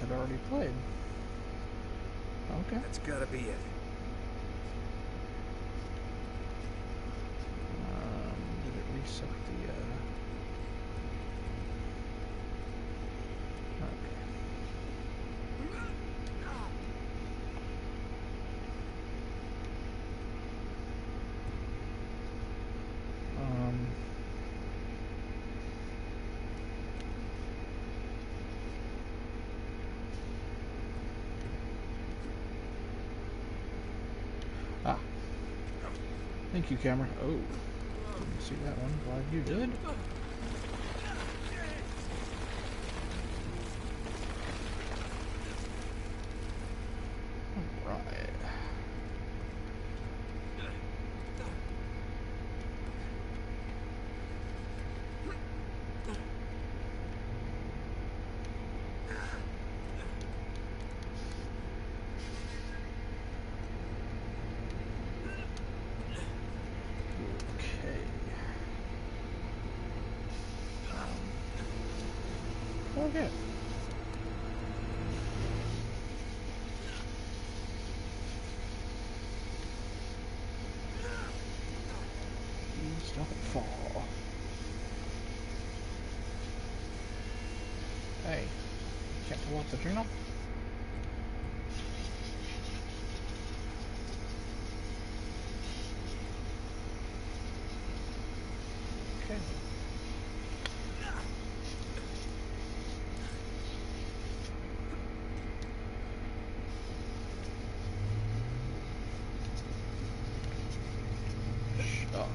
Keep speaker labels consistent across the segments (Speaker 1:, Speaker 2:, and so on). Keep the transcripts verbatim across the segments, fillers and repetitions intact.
Speaker 1: had already played. Okay.
Speaker 2: That's gotta be it.
Speaker 1: Um, did it reset the, uh... Okay. Um... Ah. Thank you, camera. Oh. Didn't see that one. Glad you did. Alright. Okay. Um, okay. Please don't fall. Hey, can't pull off the journal? Okay. Shut.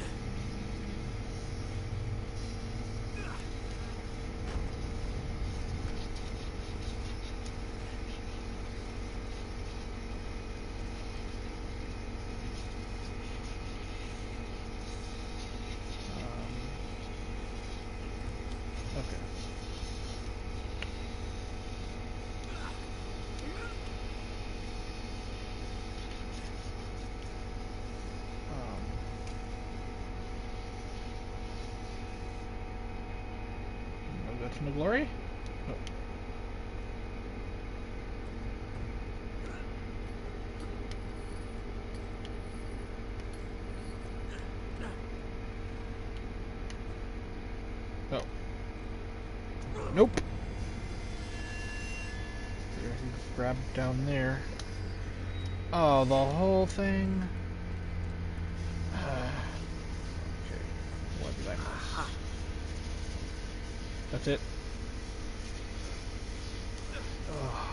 Speaker 1: Okay. Um, no go to no glory? Oh. Oh. Nope. Grab down there. Oh, the whole thing. Okay. What did I miss? That's it. Oh,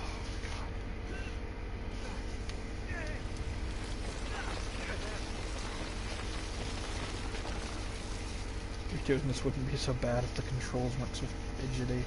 Speaker 1: doing this wouldn't be so bad if the controls weren't so fidgety.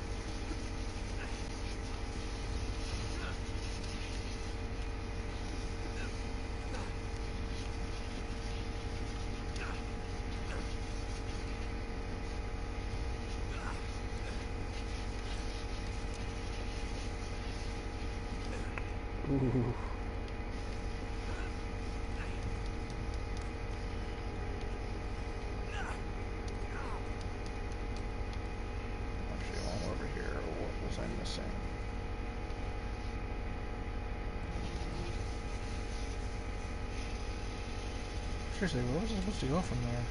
Speaker 1: Ooh. Actually, while over here, what was I missing? Seriously, where was I supposed to go from there?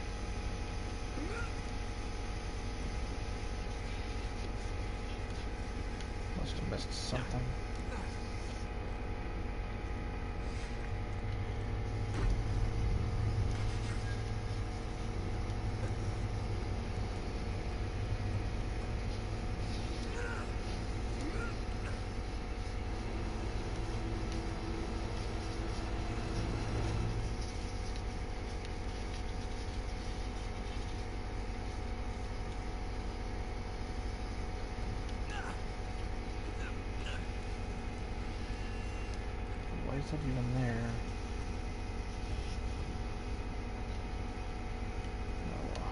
Speaker 1: Must have missed something. Why is that even there? Oh.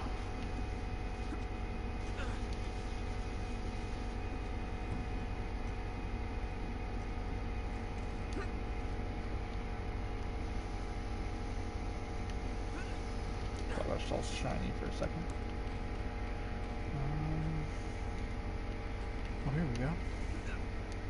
Speaker 1: Thought I saw shiny for a second. Um, oh, here we go.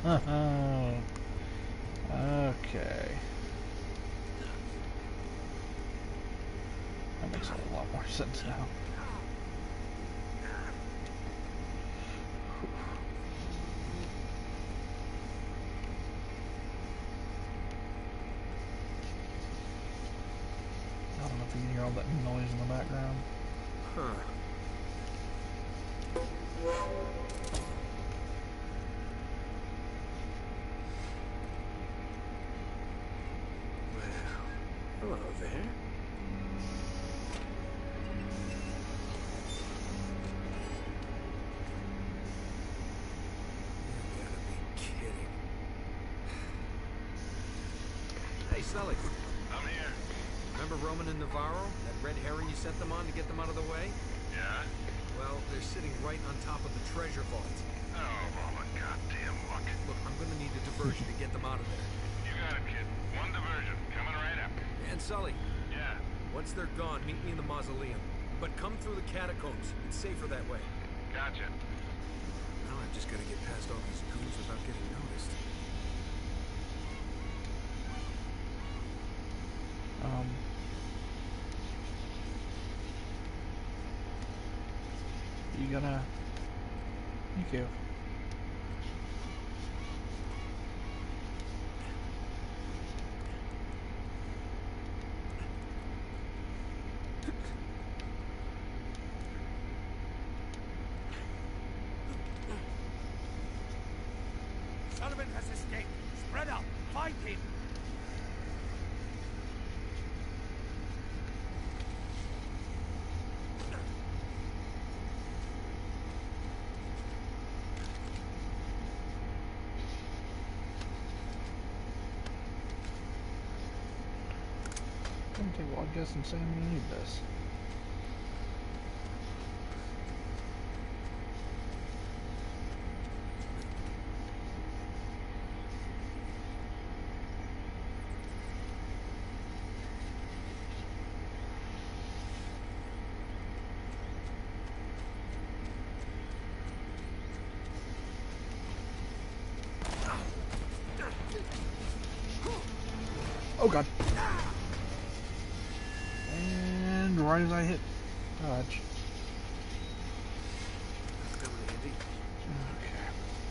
Speaker 1: Okay. That makes a lot more sense now. I don't know if you can hear all that noise in the background.
Speaker 2: Huh. Hello there. You gotta be kidding. Hey, Sully.
Speaker 3: I'm here.
Speaker 2: Remember Roman and Navarro? That red herring you sent them on to get them out of the way?
Speaker 3: Yeah?
Speaker 2: Well, they're sitting right on top of the treasure vault.
Speaker 3: Oh, all the goddamn luck.
Speaker 2: Look, I'm gonna need a diversion to get them out of there.
Speaker 3: You got it, kid. One diversion. Coming right up.
Speaker 2: And Sully,
Speaker 3: Yeah.
Speaker 2: once they're gone, meet me in the mausoleum. But come through the catacombs. It's safer that way.
Speaker 3: Gotcha.
Speaker 2: Now I've just gotta get past all these goons without getting noticed.
Speaker 1: Um... You gonna... Thank you.
Speaker 4: Sullivan has escaped. Spread out. Find him.
Speaker 1: Okay, well, I guess I'm saying we need this. Oh god. And right as I hit dodge.
Speaker 2: That's coming handy.
Speaker 1: Okay.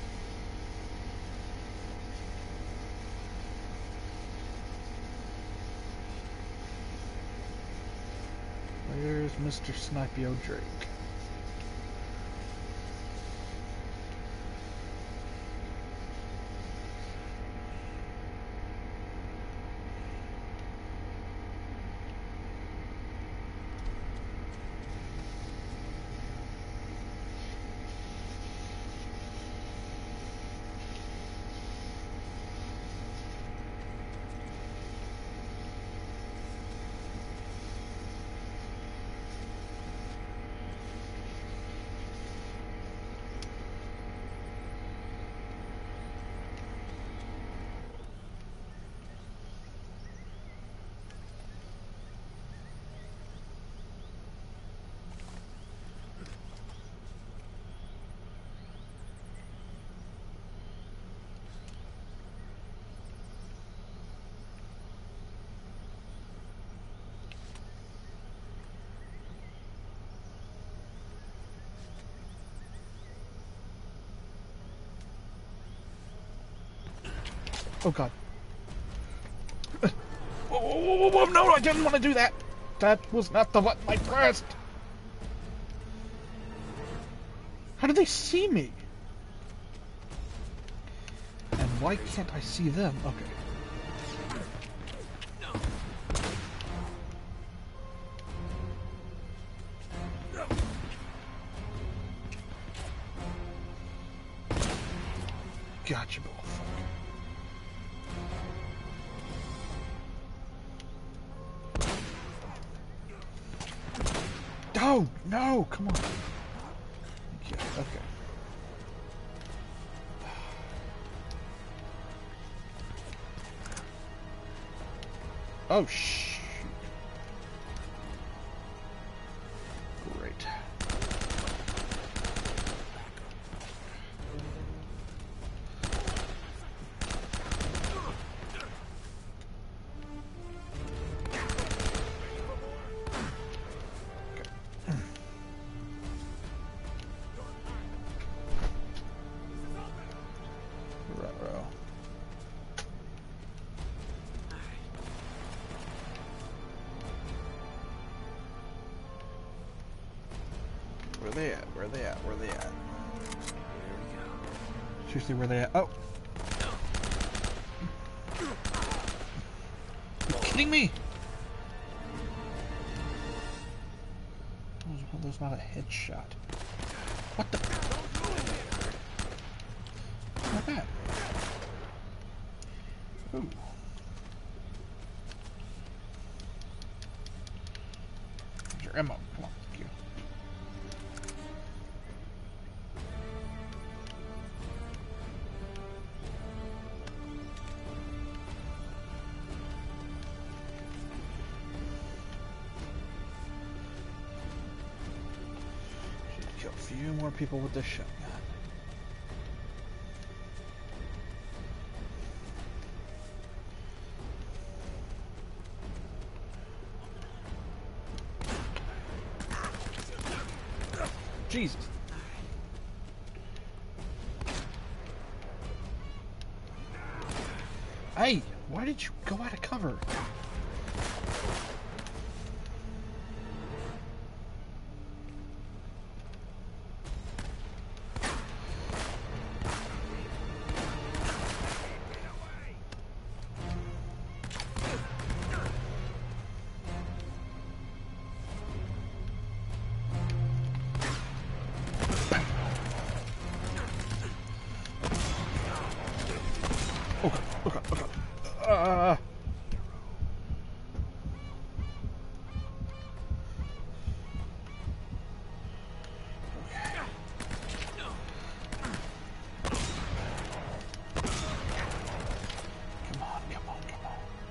Speaker 1: Where's Mister Snipio Drake? Oh god. Whoa, whoa, whoa, whoa, whoa, no, I didn't want to do that! That was not the button I pressed! How did they see me? And why can't I see them? Okay. Gotcha, bullfuck. No, no, come on. Yeah, okay. Oh, shoot. Great. they at? Where they at? Where they at?
Speaker 2: There we go.
Speaker 1: Seriously, where they at? Oh! Are you kidding me? Well, there's not a headshot. What the? Not bad. Ooh. Here's your ammo. Come on, thank you. Should kill a few more people with this shotgun. Jesus. Hey, why did you go out of cover? Okay, okay, okay. Uh. Come on, come on, come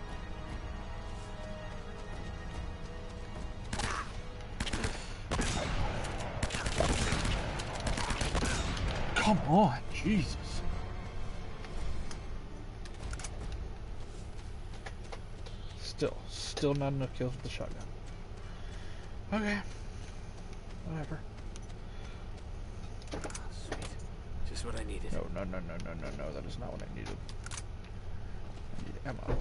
Speaker 1: on. Come on, Jesus. Still, still not enough kills with the shotgun. Okay. Whatever.
Speaker 2: Sweet. Just what I needed.
Speaker 1: No, no, no, no, no, no, no. That is not what I needed. I need ammo.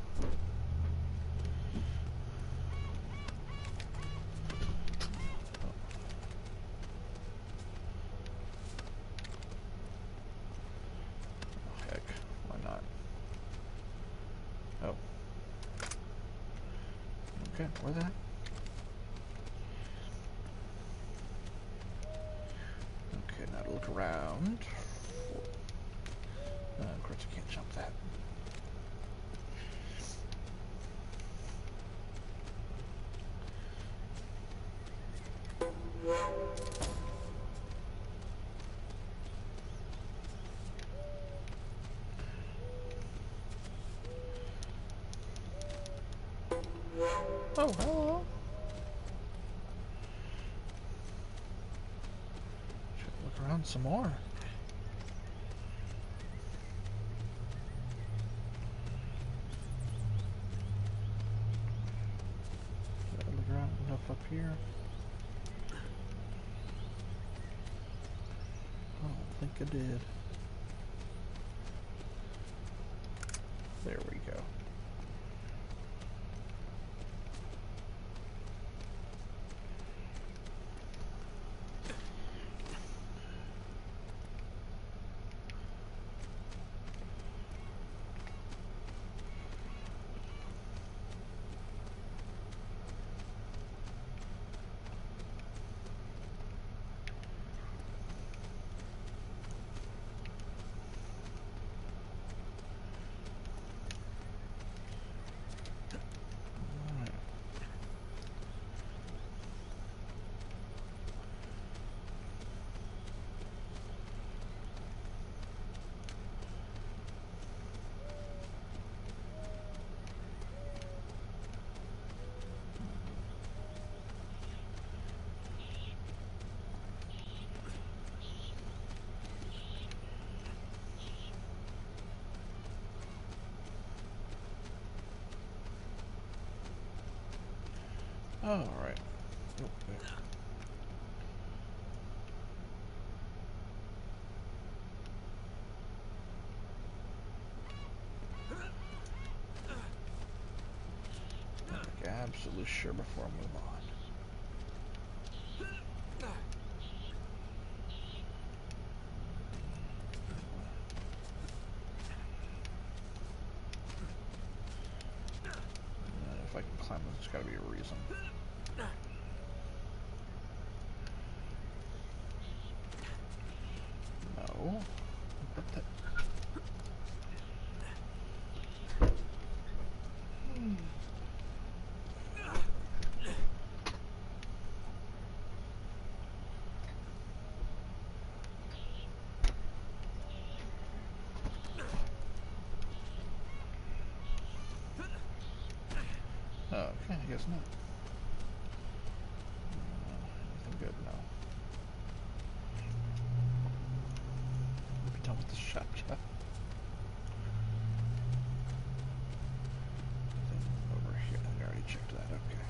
Speaker 1: Oh, heck. Why not? Oh. Okay, where the heck? Okay, now to look around. Uh, of course, you can't jump that. Oh, hello. Should look around some more. Should I look around enough up here? I don't think I did. There we go. Oh, all right. Oh, there. Like absolutely sure before I move on. climb. There's got to be a reason. No. What the? Oh, okay, I guess not. Uh, anything good? No. We'll be done with the shop, Jeff. Over here. I already checked that. Okay.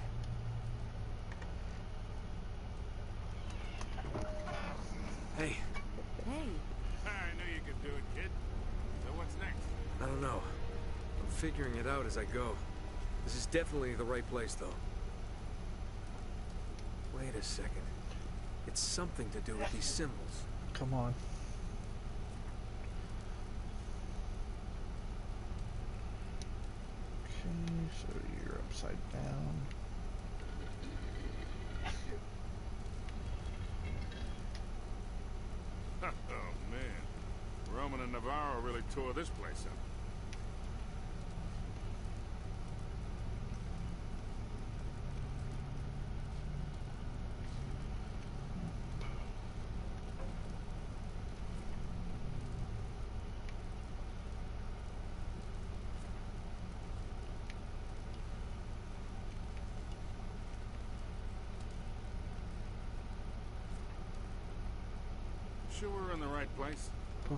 Speaker 2: Hey,
Speaker 5: Hey,
Speaker 3: I knew you could do it, kid. So what's next?
Speaker 2: I don't know. I'm figuring it out as I go. This is definitely the right place, though. Wait a second. It's something to do with these symbols.
Speaker 1: Come on. Okay, so you're upside down.
Speaker 3: Oh, man. Roman and Navarro really tore this place up. Sure we're in the right place?
Speaker 1: Book.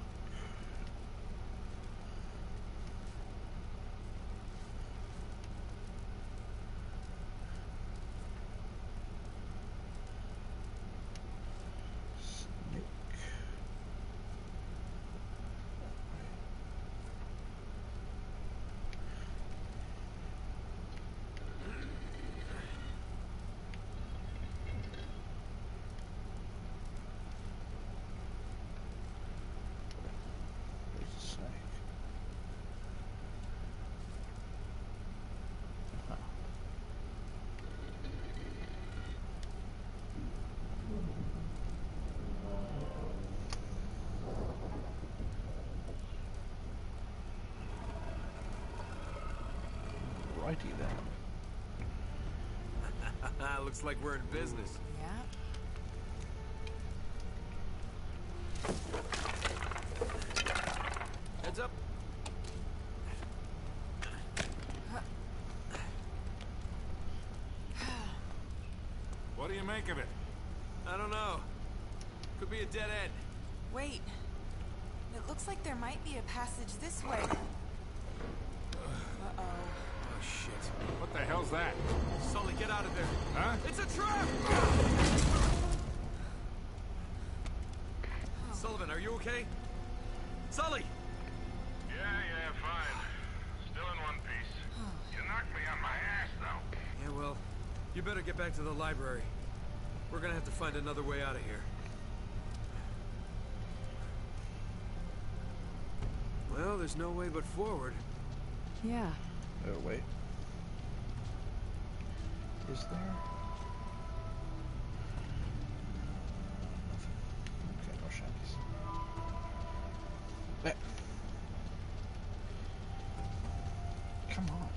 Speaker 1: Snake. There's a snake. Huh. Righty then.
Speaker 2: Looks like we're in business.
Speaker 5: yeah.
Speaker 2: Heads up.
Speaker 3: What do you make of it?
Speaker 2: I don't know. Could be a dead end.
Speaker 5: Wait. It looks like there might be a passage this way. Uh-oh.
Speaker 2: Oh, shit.
Speaker 3: What the hell's that?
Speaker 2: Sully, get out of there.
Speaker 3: Huh?
Speaker 2: It's a trap! Sullivan, are you okay? Sully!
Speaker 3: Yeah, yeah, fine. Still in one piece. You knocked me on my ass, though.
Speaker 2: Yeah, well, you better get back to the library. We're gonna have to find another way out of here. Well, there's no way but forward.
Speaker 5: Yeah.
Speaker 1: Oh, wait. Is there? Nothing. Okay, no shinies. Eh. Come on.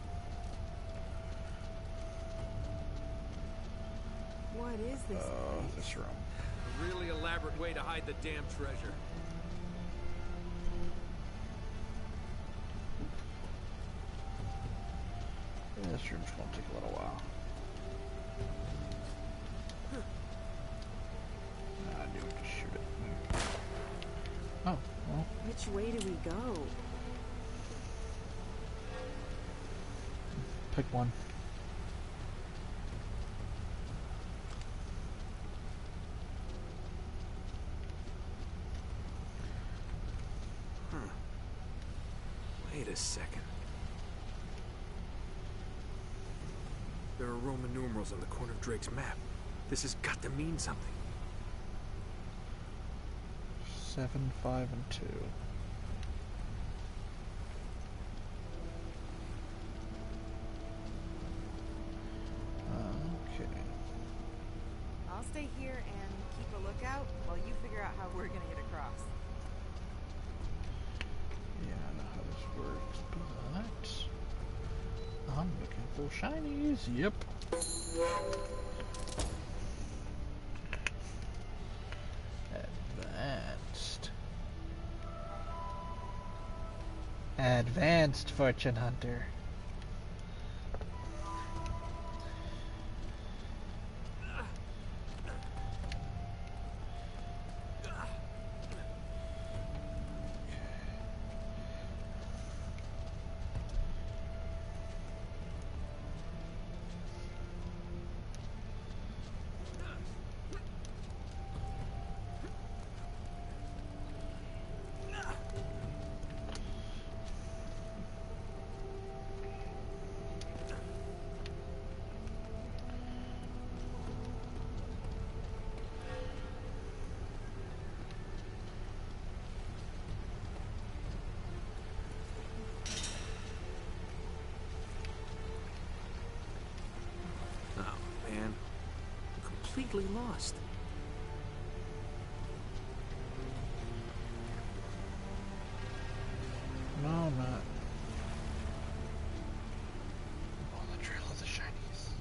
Speaker 5: What is this?
Speaker 1: Uh, this room.
Speaker 2: A really elaborate way to hide the damn treasure.
Speaker 1: Yeah, this room's gonna take a little while. I knew to shoot it. Oh, well.
Speaker 5: Which way do we go?
Speaker 1: Pick one.
Speaker 2: Wait a second. There are Roman numerals on the corner of Drake's map. This has got to mean something.
Speaker 1: Seven, five, and two.
Speaker 5: out while you figure out how we're gonna get across.
Speaker 1: Yeah, I know how this works, but I'm looking for shinies. Yep. Advanced. Advanced Fortune Hunter.
Speaker 2: Completely lost.
Speaker 1: No, I'm not. On the trail of the shinies.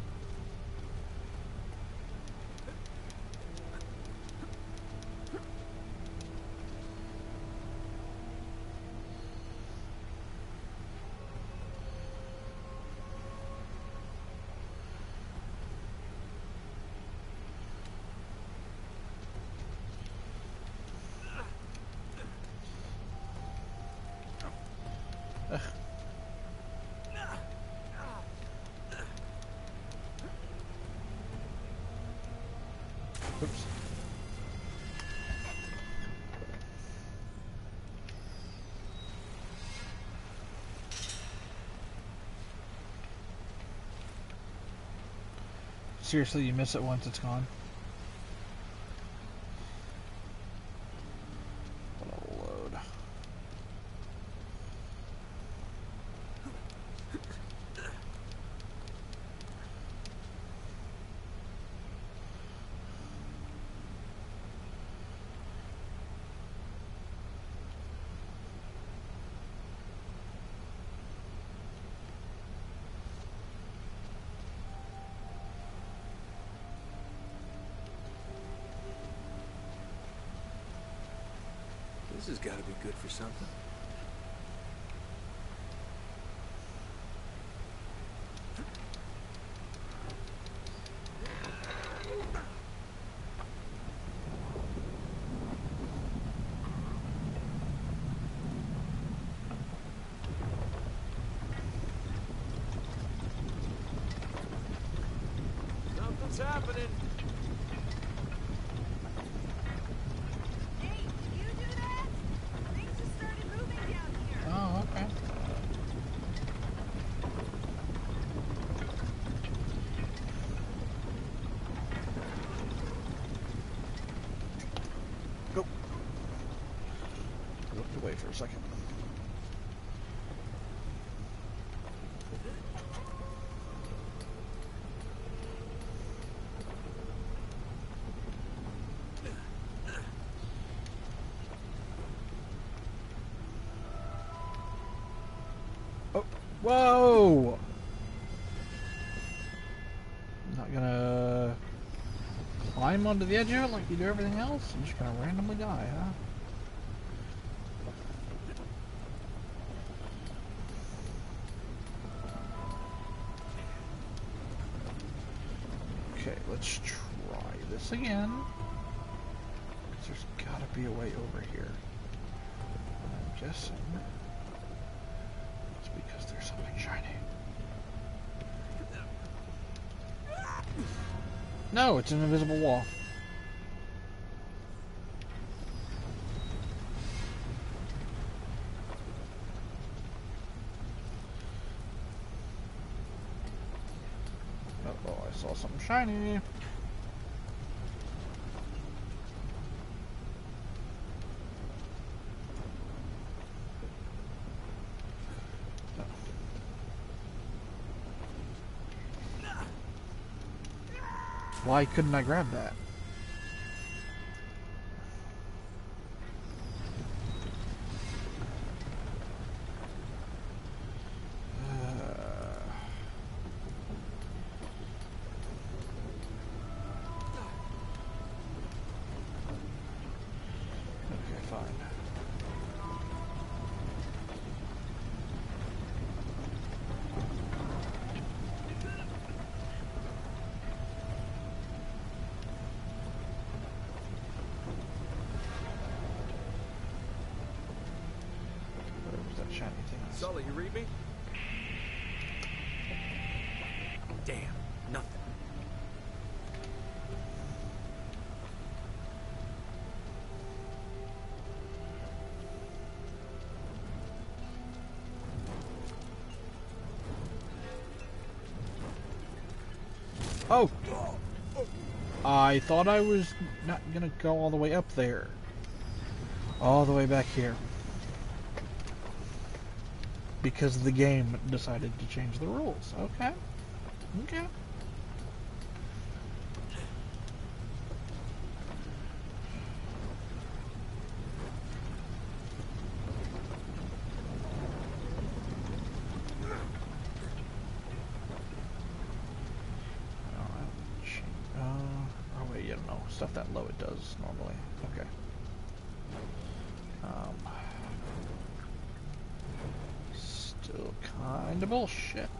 Speaker 1: Ugh. Oops. Seriously, you miss it once it's gone. What a load.
Speaker 2: This has got to be good for something. Something's happening.
Speaker 1: Oh, okay. Go. I looked away for a second. Oh, whoa! I'm not gonna climb onto the edge of it like you do everything else. I'm just gonna randomly die, huh? Okay, let's try this again. There's gotta be a way over here. I'm guessing it's because there's something shiny. No, it's an invisible wall. Uh oh, I saw something shiny. Why couldn't I grab that?
Speaker 2: Sully, you read me? Damn, nothing.
Speaker 1: Oh! I thought I was not gonna go all the way up there. All the way back here. Because the game decided to change the rules. Okay. Okay. Stuff that low it does normally. Okay. Um, still kind of bullshit.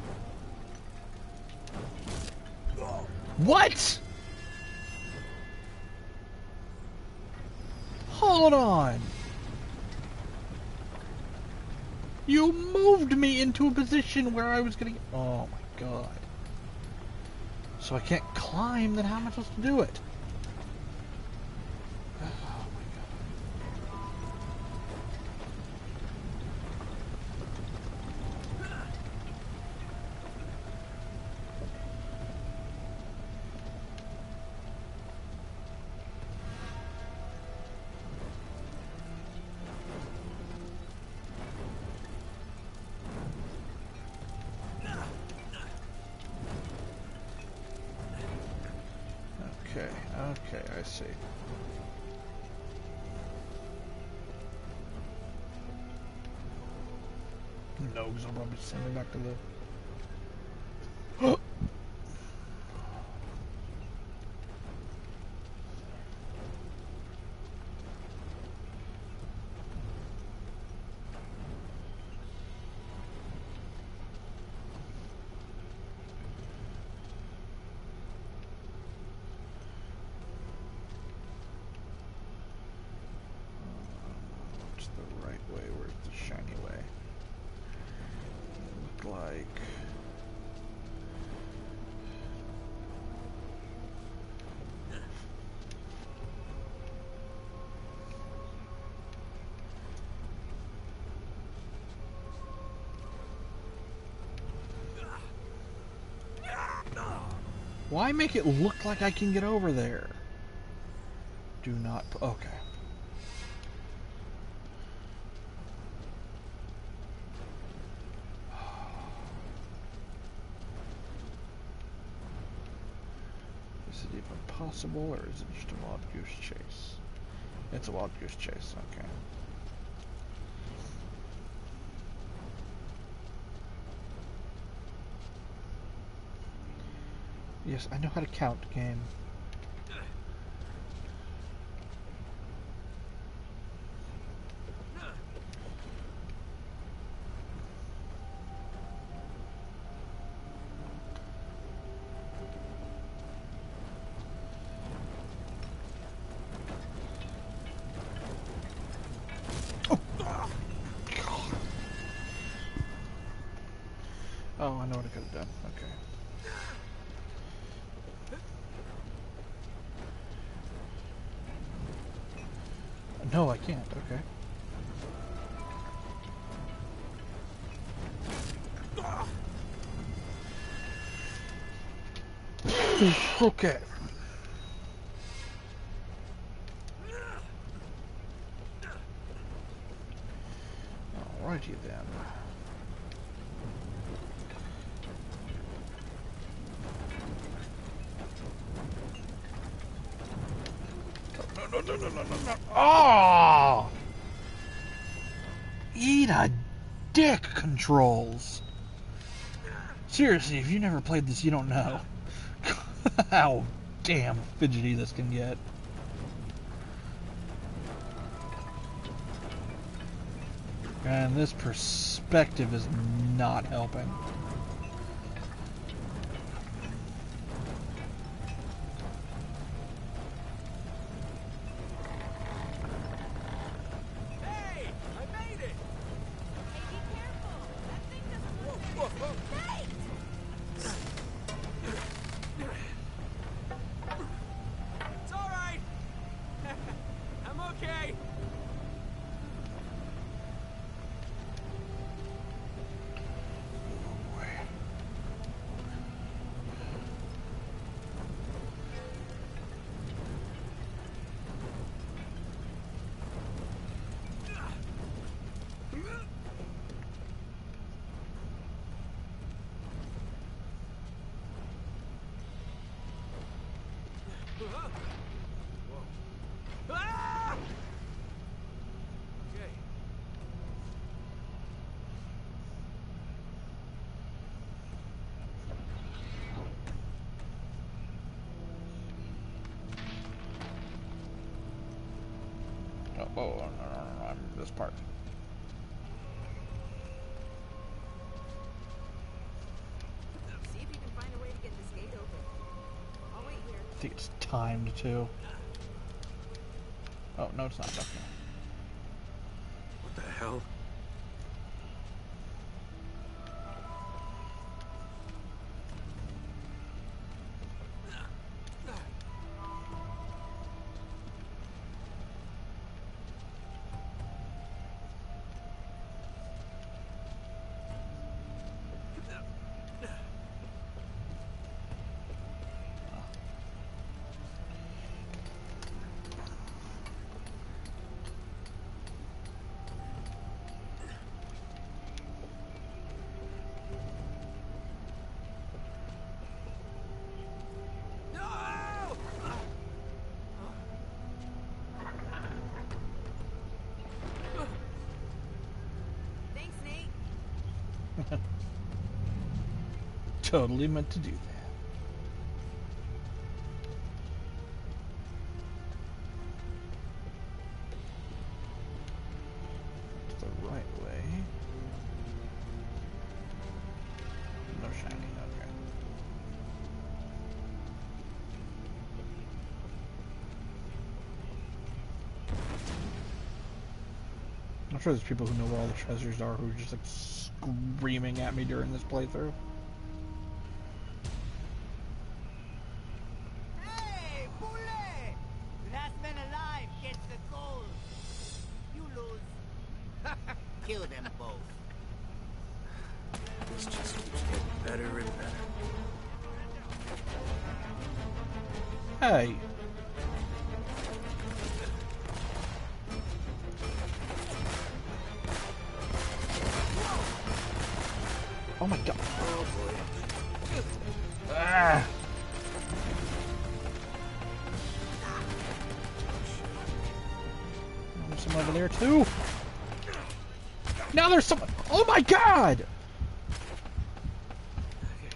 Speaker 1: What? Hold on. You moved me into a position where I was gonna get... Oh my god. So I can't climb, then how am I supposed to do it? Okay, I see. No, because I'll probably send me back to the... Why make it look like I can get over there? Do not... Okay. Is it even possible, or is it just a wild goose chase? It's a wild goose chase, okay. Yes, I know how to count, game. Oh, I know what I could have done. Okay. No, I can't. Okay. Okay. Alrighty then. No, no, no, no, no, no. Oh! Eat a dick, controls. Seriously, if you never played this, you don't know how damn fidgety this can get. And this perspective is not helping.
Speaker 5: Hey, be careful.
Speaker 2: Whoa. Ah! Okay.
Speaker 1: Oh, oh, no, no, no, no, I'm this part.
Speaker 6: See if you can find a way to get this gate open. I'll wait here.
Speaker 1: I think it's timed too. Oh, no, it's not. Okay.
Speaker 2: What the hell?
Speaker 6: Thanks, Nate.
Speaker 1: Totally meant to do that. It's the right way. No shiny, okay. I'm sure there's people who know where all the treasures are who are just like screaming at me during this playthrough.
Speaker 4: Hey, Poulet! Last man alive gets the gold. You lose. Kill them both.
Speaker 2: This just keeps getting better and better.
Speaker 1: Hey. Oh my god.
Speaker 2: Oh boy.
Speaker 1: Ah. There's some over there too. Now there's some. Oh my god.
Speaker 2: Okay.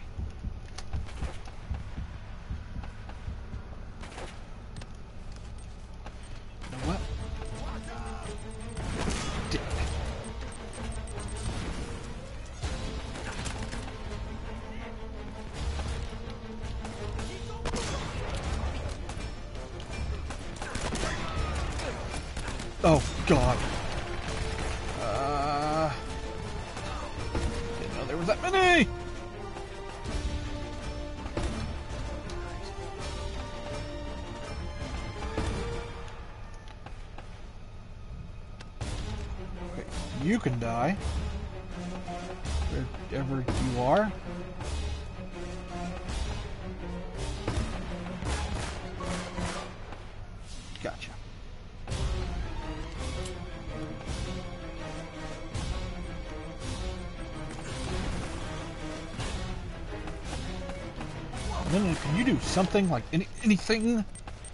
Speaker 1: You know what? Dick. Oh god. Uh, didn't know there was that many. Okay, you can die wherever you are. Gotcha. Lily, can you do something like any anything?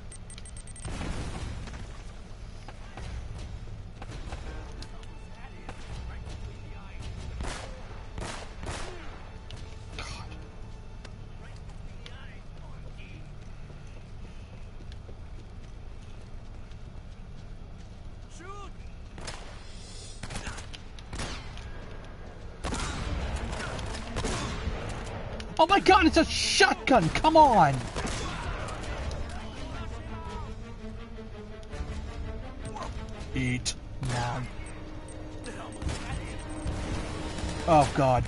Speaker 1: God.
Speaker 4: Shoot!
Speaker 1: Oh my god, it's a shotgun! Come on! Eat now. Oh god.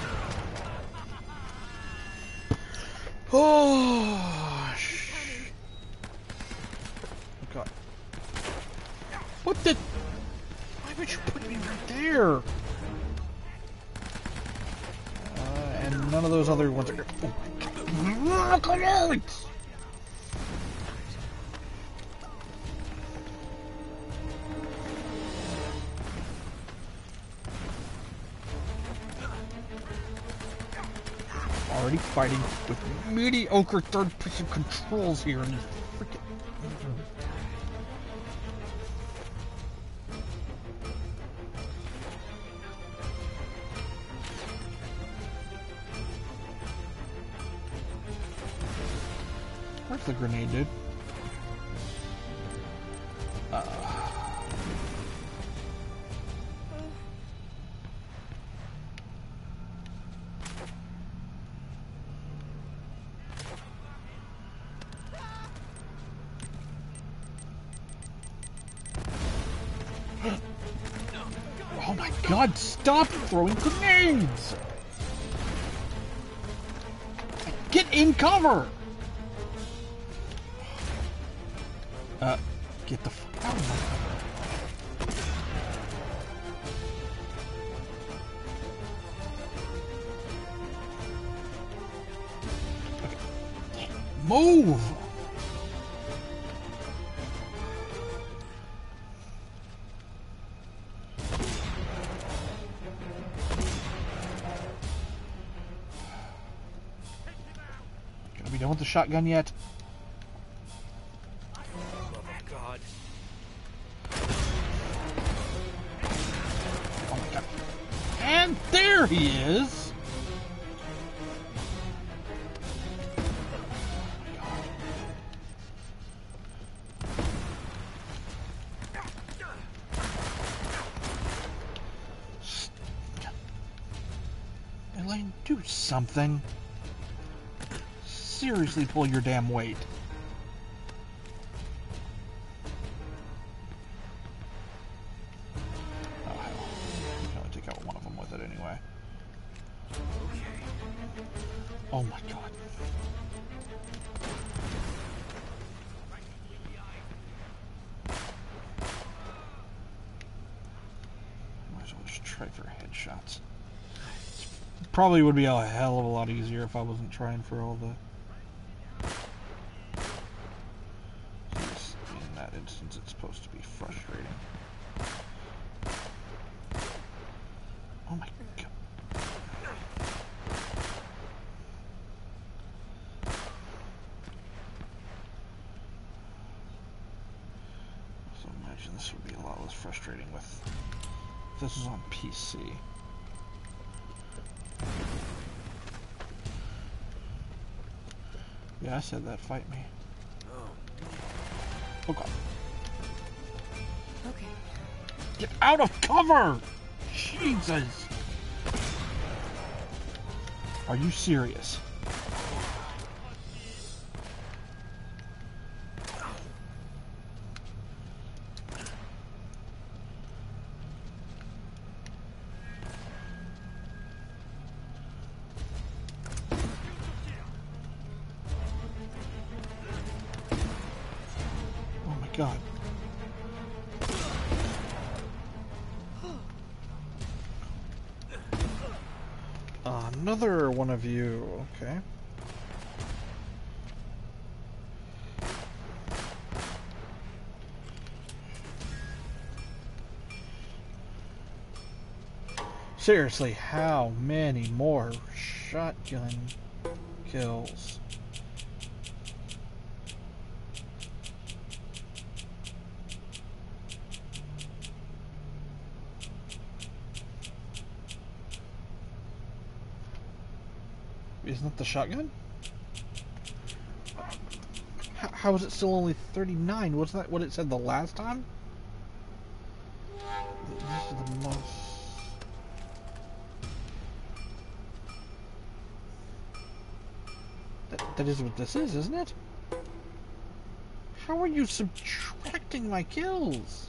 Speaker 1: Oh, sh- oh god. What the? Why would you put me right there? Uh, and none of those other ones are. Oh my god. Come on! Already fighting with mediocre third-person controls here in this freaking... Where's the grenade, dude? Uh... Oh my god, stop throwing grenades! Get in cover! Uh, get the f out of my cover. Okay. Move! Gonna be done with the shotgun yet?
Speaker 2: God.
Speaker 1: Oh my god. And there he is! Elaine, do something. Seriously, pull your damn weight. Oh, hell. You can only take out one of them with it anyway. Oh my god. Might as well just try for headshots. Probably would be a hell of a lot easier if I wasn't trying for all the... In that instance, it's supposed to be frustrating. Oh my god. So imagine this would be a lot less frustrating with... If this was on P C. Yeah, I said that. Fight me.
Speaker 2: Oh.
Speaker 1: Oh god.
Speaker 5: Okay.
Speaker 1: Get out of cover! Jesus! Are you serious? God. Another one of you, okay. Seriously, how many more shotgun kills? Isn't that the shotgun? How, how is it still only thirty-nine? Wasn't that what it said the last time? This is the most... That, that is what this is, isn't it? How are you subtracting my kills?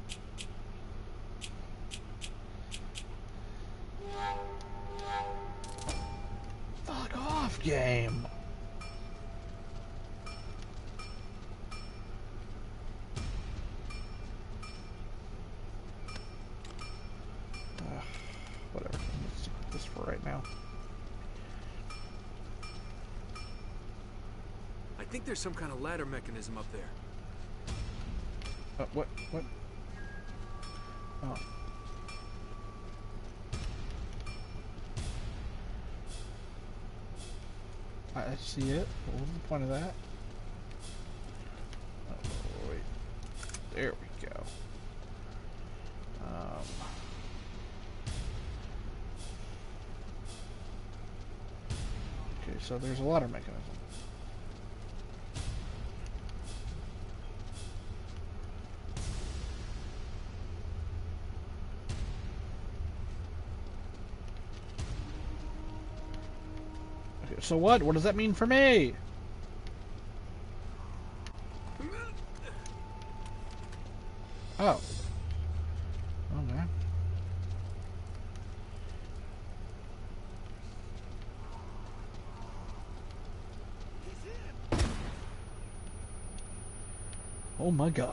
Speaker 1: Game. Uh, whatever. Let's stick with this for right now.
Speaker 2: I think there's some kind of ladder mechanism up there.
Speaker 1: Uh, what? What? Oh. I see it. What was the point of that? Oh, wait. There we go. Um, okay, so there's a ladder mechanism. Okay, so what? What does that mean for me? Oh. Okay. Oh my god.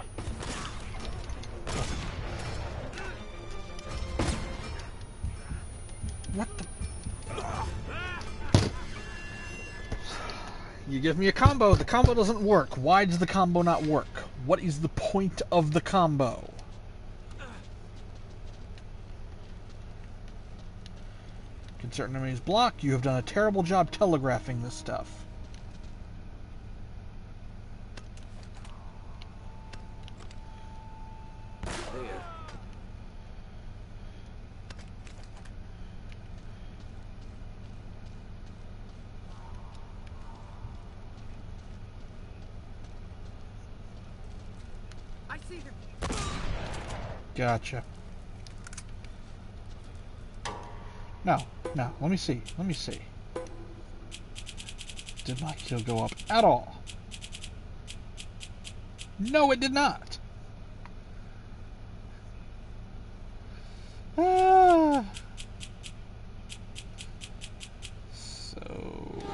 Speaker 1: What the? You give me a combo, the combo doesn't work. Why does the combo not work? What is the point of the combo? Can certain enemies block? You have done a terrible job telegraphing this stuff.
Speaker 6: I see him.
Speaker 1: Gotcha. No, no, let me see, let me see. Did my kill go up at all? No, it did not. Ah. So...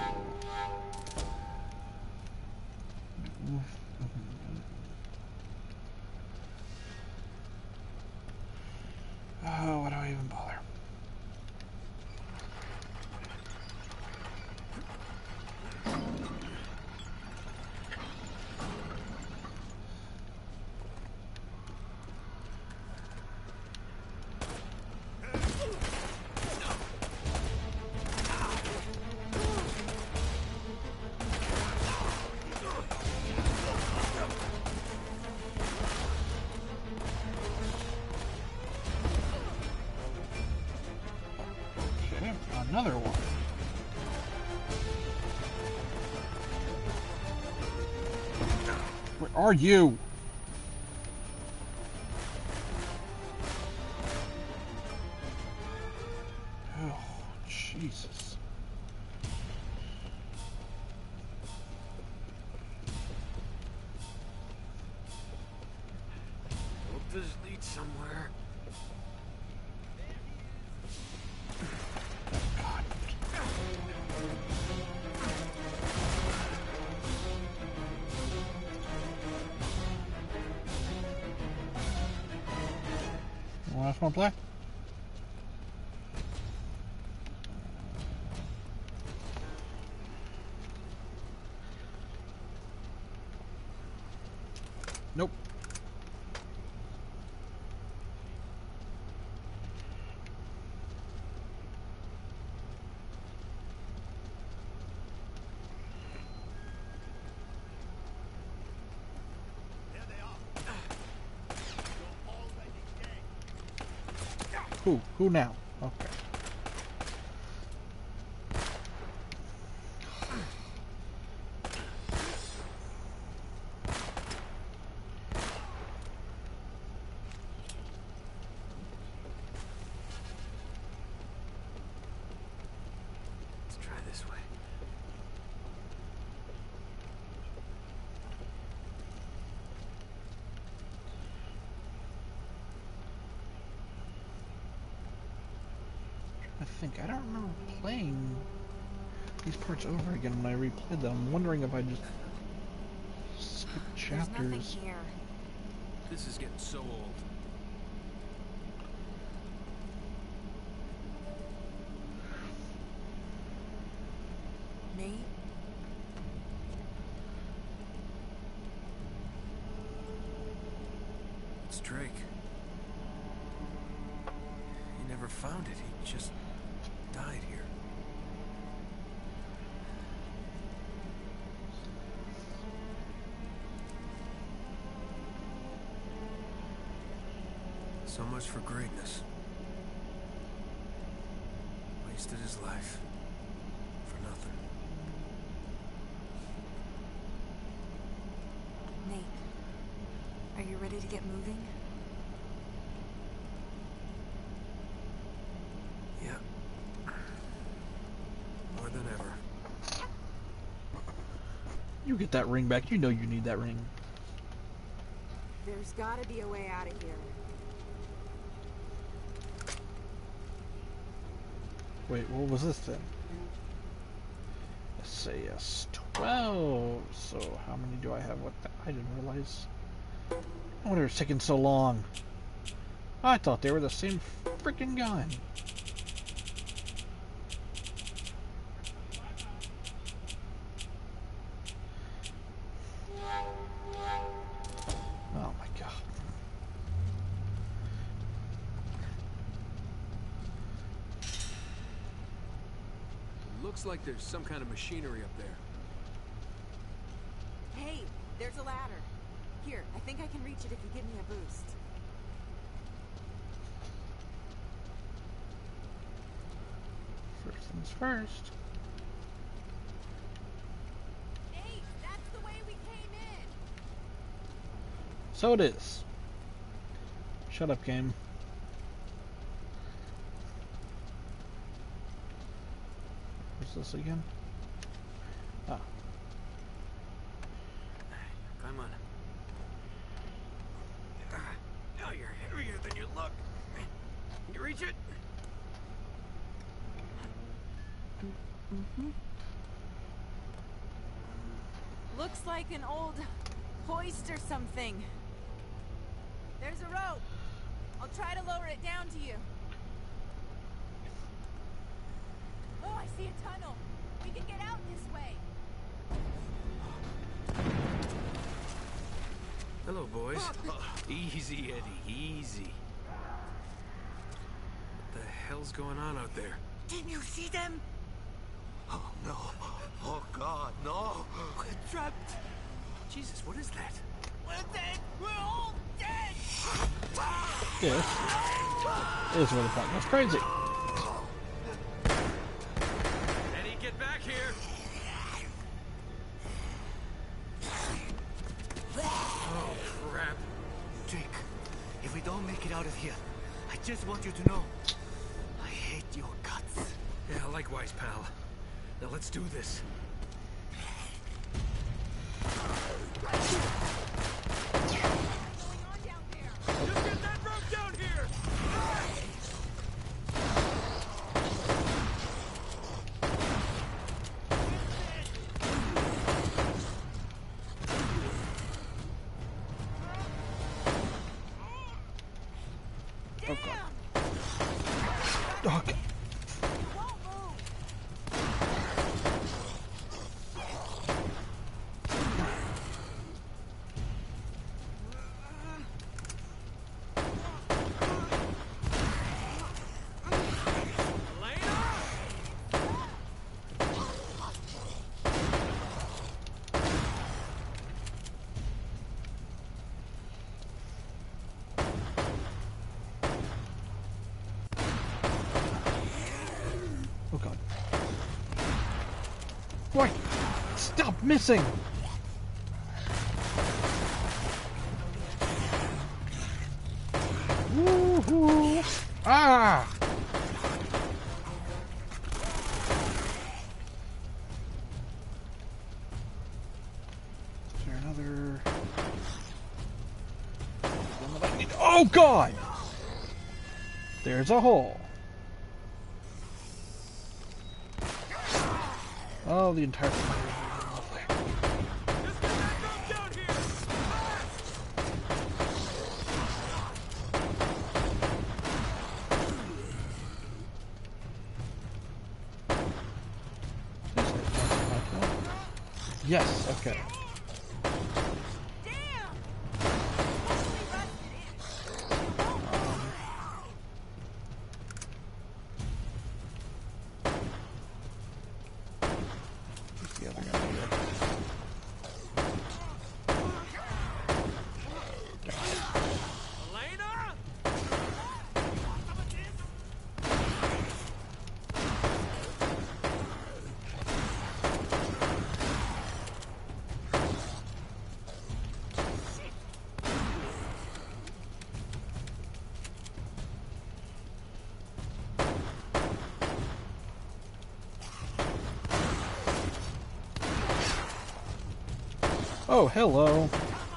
Speaker 1: Oh, why do I even bother? Another one. Where are you? Oh, Jesus.
Speaker 2: Hope this leads somewhere.
Speaker 1: Last one play? Nope. Who? Who now? Okay.
Speaker 2: Let's try this way.
Speaker 1: I think I don't remember playing these parts over again when I replayed them. I'm wondering if I just skipped
Speaker 5: There's nothing
Speaker 1: chapters.
Speaker 5: here.
Speaker 2: This is getting so old.
Speaker 5: Nate?
Speaker 2: It's Drake. He never found it. He just died here. So much for greatness. Wasted his life. For nothing.
Speaker 5: Nate, are you ready to get moving?
Speaker 2: Yeah. More than ever.
Speaker 1: You get that ring back. You know you need that ring.
Speaker 6: There's gotta be a way out of here.
Speaker 1: Wait, what was this then? S A S twelve. So how many do I have? What the, I didn't realize. I wonder it's taking so long. I thought they were the same freaking gun. Oh my god.
Speaker 2: Looks like there's some kind of machinery up there.
Speaker 6: Hey, there's a ladder. Here, I think I can reach it if you give me a boost.
Speaker 1: First things first.
Speaker 6: Nate, that's the way we came in.
Speaker 1: So it is. Shut up, game. What's this again? Ah.
Speaker 2: Come on. Now you're heavier than you look. Can you reach it?
Speaker 5: Mm-hmm.
Speaker 6: Looks like an old hoist or something. There's a rope. I'll try to lower it down to you. Oh, I see a tunnel. We can get out this way.
Speaker 2: Hello, boys. Easy, Eddie, easy. What the hell's going on out there?
Speaker 4: Can you see them?
Speaker 7: Oh, no. Oh, God, no.
Speaker 4: We're trapped.
Speaker 2: Jesus, what is that?
Speaker 4: We're dead. We're all dead.
Speaker 1: Yes. It is where the plot goes crazy.
Speaker 2: Eddie, get back here! Oh, crap.
Speaker 7: Jake, if we don't make it out of here, I just want you to know, I hate your guts.
Speaker 2: Yeah, likewise, pal. Now let's do this.
Speaker 6: What's going on down there?
Speaker 2: Just get that rope down here!
Speaker 1: Oh god. Okay.
Speaker 6: It won't move.
Speaker 1: Oh god. Why? Stop missing! Woohoo! Ah! Is there another one that I need? Oh god! There's a hole. Oh, the entire thing.
Speaker 2: Just get that rope down here!
Speaker 1: Yes, okay.
Speaker 6: Damn! Totally rusted in. It won't move.
Speaker 1: Where's the other guy here?
Speaker 2: Elena?
Speaker 1: Oh, hello.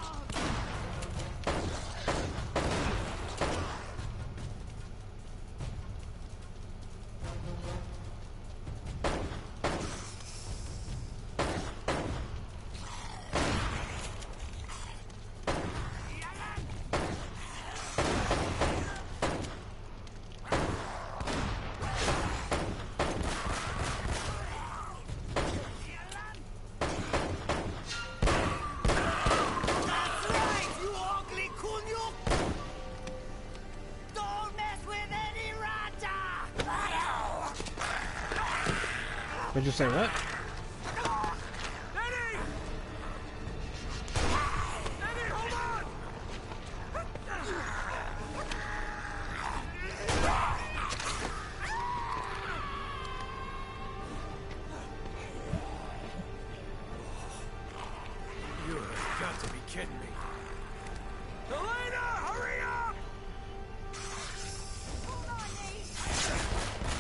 Speaker 4: That's right, you ugly kunyuk! Don't mess with any rata!
Speaker 1: Did you say what?
Speaker 2: Eddie! Eddie, hold on! You have got to be kidding me. Elena, hurry up!
Speaker 6: Hold on, Nate.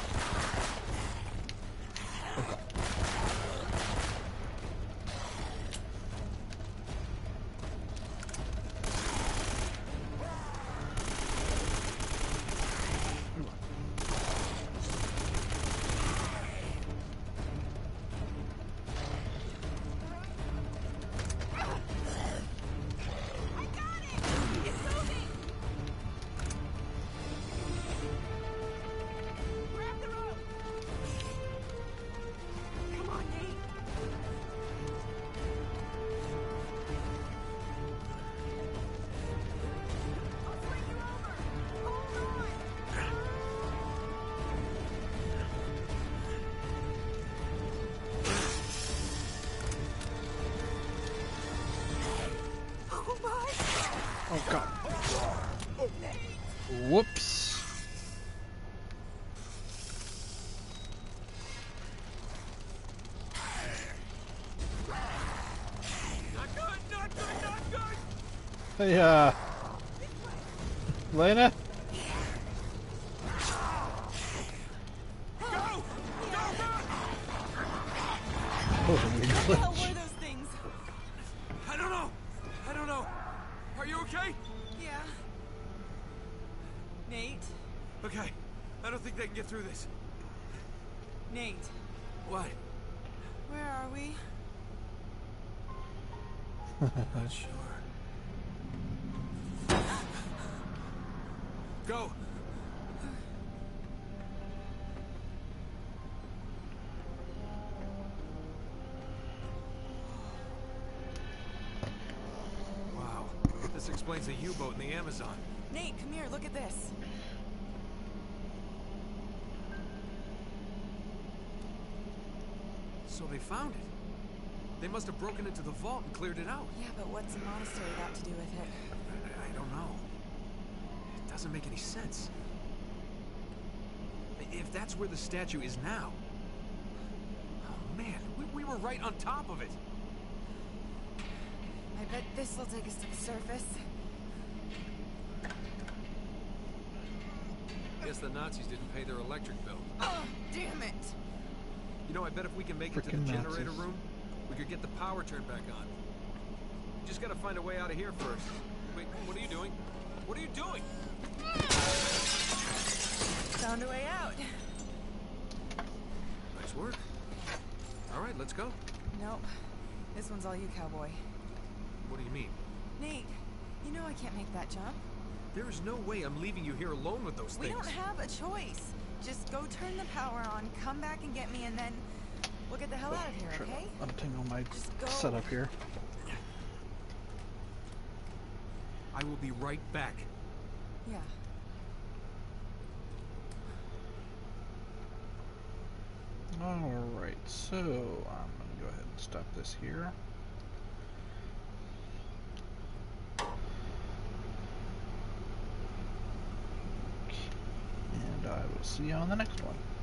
Speaker 6: I got it! It's moving! Grab the rope! Come on, Nate! I'll swing you over! Hold on! Oh my!
Speaker 1: Oh, God. Whoops.
Speaker 2: Not good, not good, not good!
Speaker 1: Hey, uh... Lena?
Speaker 2: Go! Go, run!
Speaker 1: Oh,
Speaker 6: What
Speaker 1: weird
Speaker 6: the hell
Speaker 1: glitch.
Speaker 6: were those things?
Speaker 2: I don't know. I don't know. Are you okay?
Speaker 6: Yeah. Nate?
Speaker 2: Okay. I don't think they can get through this.
Speaker 6: Nate,
Speaker 2: What?
Speaker 6: where are we?
Speaker 2: Not sure. Go! Wow. This explains the U-boat in the Amazon.
Speaker 6: Nate, come here, look at this.
Speaker 2: So they found it. They must have broken into the vault and cleared it out.
Speaker 6: Yeah, but what's a monastery got to do with it?
Speaker 2: I, I don't know. It doesn't make any sense. If that's where the statue is now... Oh man, we, we were right on top of it.
Speaker 6: I bet this will take us to the surface.
Speaker 2: Guess the Nazis didn't pay their electric bill.
Speaker 6: Oh, damn it!
Speaker 2: You know, I bet if we can make it to the
Speaker 1: Frickin'
Speaker 2: generator
Speaker 1: Nazis.
Speaker 2: room, we could get the power turned back on. We just gotta find a way out of here first. Wait, what are you doing? What are you doing?
Speaker 6: Found a way out.
Speaker 2: Nice work. All right, let's go.
Speaker 6: Nope. This one's all you, cowboy.
Speaker 2: What do you mean?
Speaker 6: Nate, you know I can't make that jump.
Speaker 2: There is no way I'm leaving you here alone with those
Speaker 6: We
Speaker 2: things.
Speaker 6: don't have a choice. Just go turn the power on, come back and get me, and then we'll get the hell out of here,
Speaker 1: Try to
Speaker 6: okay?
Speaker 1: untangle my
Speaker 6: Just go.
Speaker 1: setup here.
Speaker 2: I will be right back.
Speaker 6: Yeah.
Speaker 1: Alright, so I'm going to go ahead and stop this here. And I will see you on the next one.